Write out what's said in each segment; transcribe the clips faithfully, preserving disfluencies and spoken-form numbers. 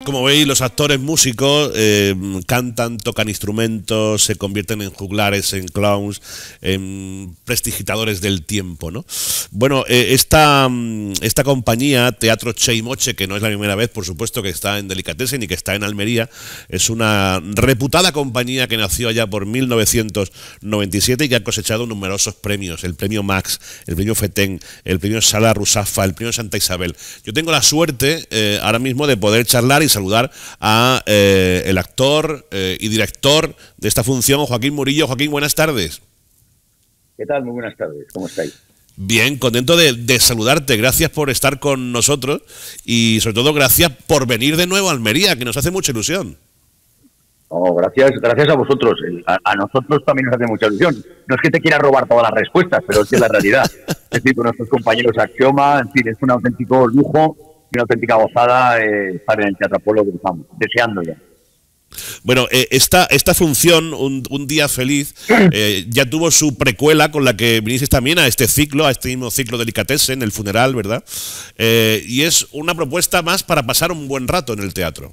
Como veis, los actores músicos eh, cantan, tocan instrumentos, se convierten en juglares, en clowns, en prestidigitadores del tiempo, ¿no? Bueno, eh, esta, esta compañía, Teatro Che y Moche, que no es la primera vez, por supuesto, que está en Delicatessen y que está en Almería, es una reputada compañía que nació allá por mil novecientos noventa y siete y que ha cosechado numerosos premios, el premio Max, el premio Fetén, el premio Sala Rusafa, el premio Santa Isabel. Yo tengo la suerte eh, ahora mismo de poder charlar y saludar a eh, el actor eh, y director de esta función, Joaquín Murillo. Joaquín, buenas tardes. ¿Qué tal? Muy buenas tardes. ¿Cómo estáis? Bien, contento de, de saludarte. Gracias por estar con nosotros y sobre todo gracias por venir de nuevo a Almería, que nos hace mucha ilusión. Oh, gracias, gracias a vosotros. A, a nosotros también nos hace mucha ilusión. No es que te quiera robar todas las respuestas, pero es que es la realidad. Es decir, con nuestros compañeros Axioma, en fin, es un auténtico lujo y una auténtica gozada eh, estar en el Teatro Apolo, que estamos deseando ya. Bueno, eh, esta, esta función, un, un día feliz, eh, ya tuvo su precuela con la que viniste también a este ciclo, a este mismo ciclo Delicatessen, el funeral, ¿verdad? Eh, y es una propuesta más para pasar un buen rato en el teatro.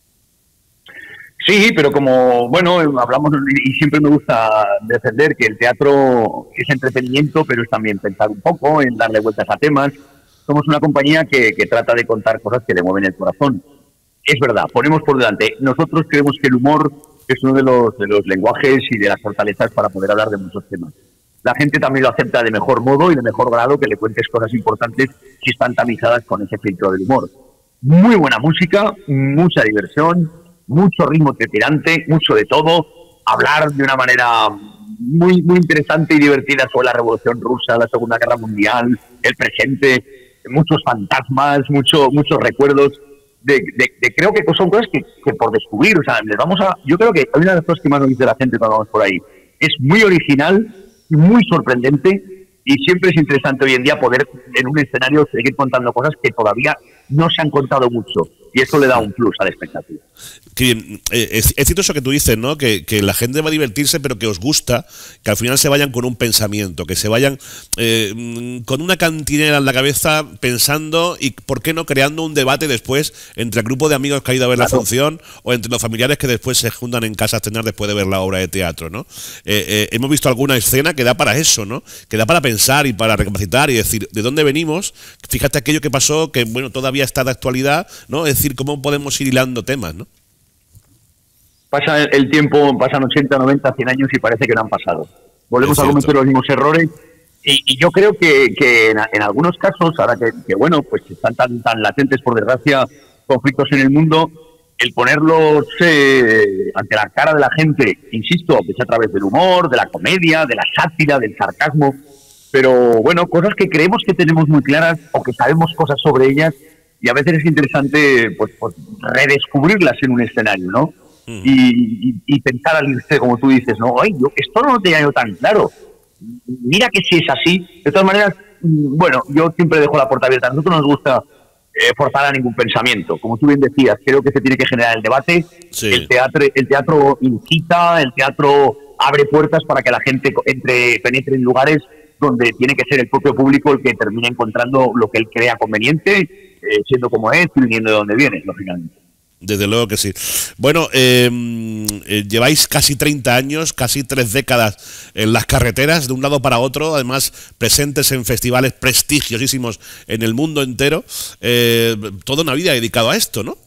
Sí, pero como, bueno, hablamos y siempre me gusta defender que el teatro es entretenimiento, pero es también pensar un poco en darle vueltas a temas. Somos una compañía que, que trata de contar cosas que le mueven el corazón. Es verdad, ponemos por delante. Nosotros creemos que el humor es uno de los, de los lenguajes y de las fortalezas para poder hablar de muchos temas. La gente también lo acepta de mejor modo y de mejor grado que le cuentes cosas importantes si están tamizadas con ese filtro del humor. Muy buena música, mucha diversión, mucho ritmo trepidante, mucho de todo. Hablar de una manera muy, muy interesante y divertida sobre la Revolución Rusa, la Segunda Guerra Mundial, el presente, muchos fantasmas, mucho, muchos recuerdos. De, de, de creo que son cosas que, que por descubrir, o sea, les vamos a, yo creo que hay una de las cosas que más nos dice la gente cuando vamos por ahí, es muy original, muy sorprendente y siempre es interesante hoy en día poder en un escenario seguir contando cosas que todavía no se han contado mucho y eso le da un plus al espectáculo. Que, eh, es, es cierto eso que tú dices, ¿no? Que, que la gente va a divertirse, pero que os gusta que al final se vayan con un pensamiento, que se vayan eh, con una cantinera en la cabeza pensando y, ¿por qué no?, creando un debate después entre el grupo de amigos que ha ido a ver claro. la función o entre los familiares que después se juntan en casa a cenar después de ver la obra de teatro, ¿no? Eh, eh, hemos visto alguna escena que da para eso, ¿no? Que da para pensar y para recapacitar y decir de dónde venimos. Fíjate aquello que pasó, que bueno, todavía está de actualidad, ¿no? Es decir, cómo podemos ir hilando temas, ¿no? Pasa el tiempo, pasan ochenta, noventa, cien años y parece que no han pasado. Volvemos a cometer los mismos errores y, y yo creo que, que en, en algunos casos, ahora que, que bueno, pues están tan, tan latentes, por desgracia, conflictos en el mundo, el ponerlos eh, ante la cara de la gente, insisto, que sea a través del humor, de la comedia, de la sátira, del sarcasmo, pero bueno, cosas que creemos que tenemos muy claras o que sabemos cosas sobre ellas y a veces es interesante pues, pues redescubrirlas en un escenario, ¿no? Y, y, y pensar al irse, como tú dices, no, ay, yo, esto no lo tenía yo tan claro. Mira que si es así. De todas maneras, bueno, yo siempre dejo la puerta abierta. A nosotros nos gusta eh, forzar a ningún pensamiento. Como tú bien decías, creo que se tiene que generar el debate. Sí. El teatro, el teatro incita, el teatro abre puertas para que la gente entre, penetre en lugares donde tiene que ser el propio público el que termine encontrando lo que él crea conveniente, eh, siendo como es y viniendo de donde viene, lógicamente. Desde luego que sí. Bueno, eh, eh, lleváis casi treinta años, casi tres décadas en las carreteras, de un lado para otro, además presentes en festivales prestigiosísimos en el mundo entero. Eh, toda una vida dedicado a esto, ¿no?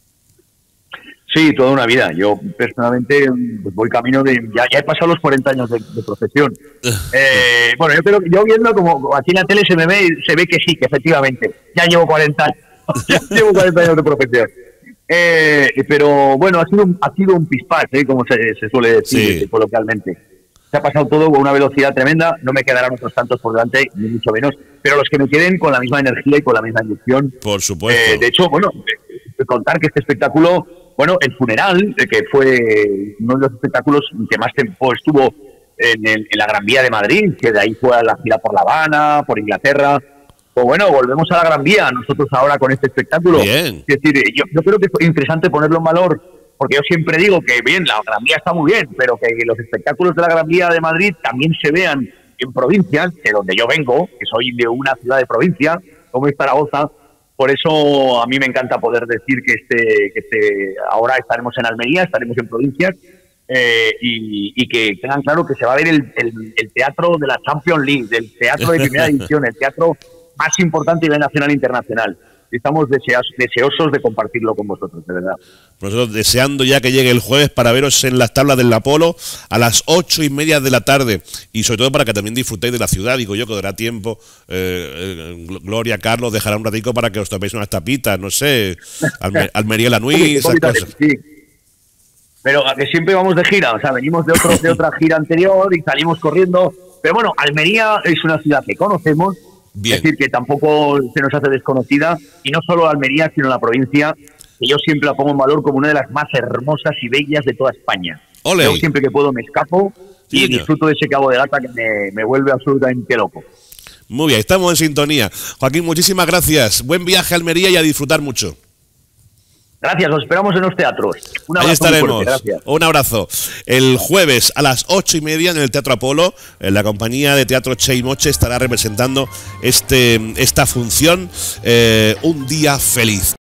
Sí, toda una vida. Yo personalmente pues, voy camino de... Ya, ya he pasado los cuarenta años de, de profesión. Eh, bueno, yo creo que yo viendo como aquí en la tele se me ve, se ve que sí, que efectivamente. Ya llevo cuarenta años. Ya llevo cuarenta años de profesión. Eh, pero bueno, ha sido un, ha sido un pispás, ¿eh? Como se, se suele decir sí. coloquialmente. Se ha pasado todo con una velocidad tremenda, no me quedarán otros tantos por delante, ni mucho menos, pero los que me queden con la misma energía y con la misma ilusión. Por supuesto. Eh, de hecho, bueno, contar que este espectáculo, bueno, el funeral, que fue uno de los espectáculos que más tiempo estuvo en, el, en la Gran Vía de Madrid, que de ahí fue a la gira por La Habana, por Inglaterra. Pues bueno, volvemos a la Gran Vía, nosotros ahora con este espectáculo. Bien. Es decir, yo, yo creo que es interesante ponerlo en valor, porque yo siempre digo que bien, la Gran Vía está muy bien, pero que los espectáculos de la Gran Vía de Madrid también se vean en provincias, de donde yo vengo, que soy de una ciudad de provincia, como es Zaragoza, por eso a mí me encanta poder decir que este, que este ahora estaremos en Almería, estaremos en provincias, eh, y, y que tengan claro que se va a ver el, el, el teatro de la Champions League, del teatro de primera división, el teatro más importante a nivel nacional e internacional. Estamos deseos, deseosos de compartirlo con vosotros, de verdad. Nosotros deseando ya que llegue el jueves para veros en las tablas del Apolo a las ocho y media de la tarde, y sobre todo para que también disfrutéis de la ciudad. Digo yo que dará tiempo, eh, eh, Gloria, Carlos, dejará un ratico para que os toméis unas tapitas, no sé, Alme Almería la Nuit, esas cosas. Sí. Pero a que siempre vamos de gira, o sea, venimos de, otro, de otra gira anterior y salimos corriendo. Pero bueno, Almería es una ciudad que conocemos. Bien. Es decir, que tampoco se nos hace desconocida, y no solo Almería, sino la provincia, que yo siempre la pongo en valor como una de las más hermosas y bellas de toda España. Ole. Yo siempre que puedo me escapo sí, y disfruto de ese Cabo de Gata que me, me vuelve absolutamente loco. Muy bien, estamos en sintonía. Joaquín, muchísimas gracias. Buen viaje a Almería y a disfrutar mucho. Gracias, os esperamos en los teatros. Un abrazo. Ahí estaremos. Fuerte, gracias. Un abrazo. El jueves a las ocho y media en el Teatro Apolo, en la compañía de teatro Che y Moche estará representando este, esta función, eh, Un día feliz.